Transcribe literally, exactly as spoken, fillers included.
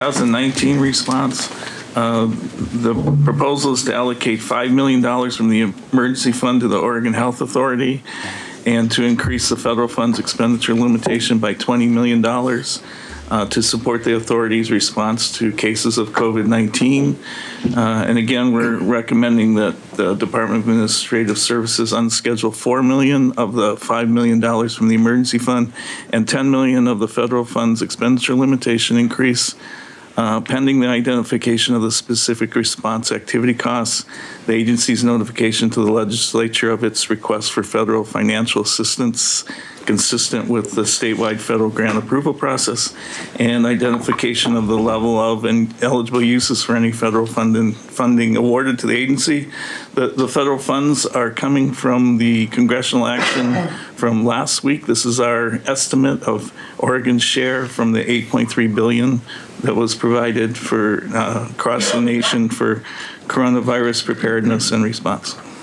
twenty nineteen response, uh, the proposal is to allocate five million dollars from the emergency fund to the Oregon Health Authority and to increase the federal funds expenditure limitation by twenty million dollars uh, to support the authority's response to cases of COVID nineteen. Uh, and again, we're recommending that the Department of Administrative Services unschedule four million dollars of the five million dollars from the emergency fund and ten million dollars of the federal funds expenditure limitation increase. Uh, pending the identification of the specific response activity costs, the agency's notification to the legislature of its request for federal financial assistance consistent with the statewide federal grant approval process, and identification of the level of and eligible uses for any federal funding, funding awarded to the agency. The, the federal funds are coming from the congressional action from last week. This is our estimate of Oregon's share from the eight point three billion dollars that was provided for uh, across the nation for coronavirus preparedness and response.